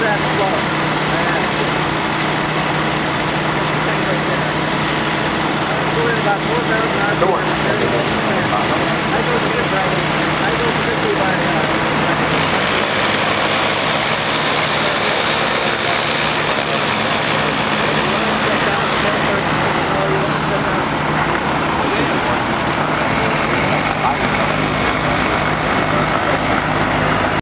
that slow. We're in about 4,000 Come on.